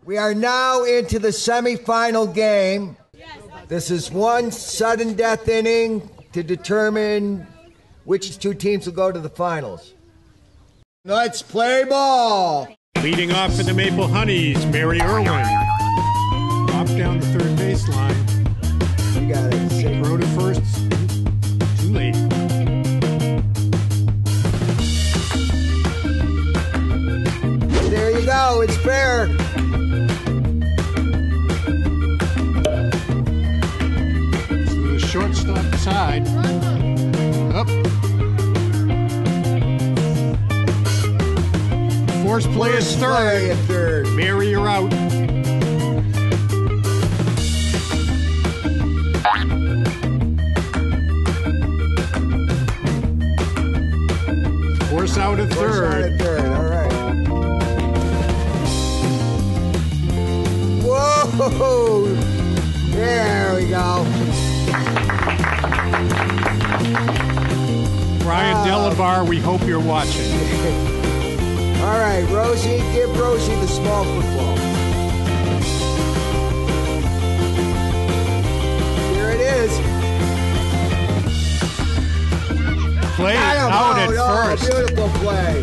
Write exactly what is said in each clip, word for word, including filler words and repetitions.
We are now into the semifinal game. This is one sudden death inning to determine which two teams will go to the finals. Let's play ball. Leading off for the Maple Honeys, Mary Irwin. Off down the third baseline. You got it. Safe. Throw to first. Too late. There you go. It's fair. To the shortstop side. Up. Force play is third. third. Mary, you're out. Force out at Force third. out at third. All right. Whoa! There we go. Brian uh, Delabar, we hope you're watching. All right, Rosie, give Rosie the small football. Here it is. Play out, out at oh, first. Beautiful play.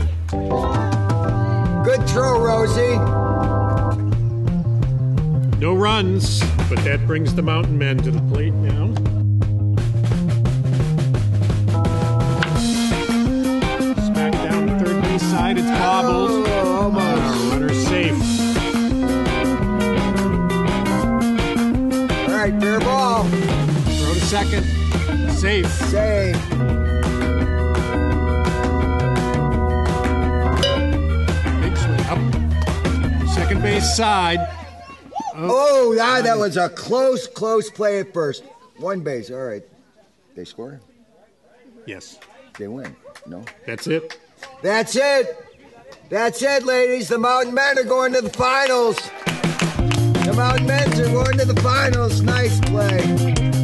Good throw, Rosie. No runs, but that brings the Mountain Men to the plate now. Smack down the third base side. It's bobbled. Oh, almost. Uh, runner safe. All right, fair ball. Throw to second. Safe. Safe. Big swing up. Second base side. Oh, ah, that was a close, close play at first. One base. All right. They score? Yes. They win. No? That's it. That's it. That's it, ladies. The Mountain Men are going to the finals. The Mountain Men are going to the finals. Nice play.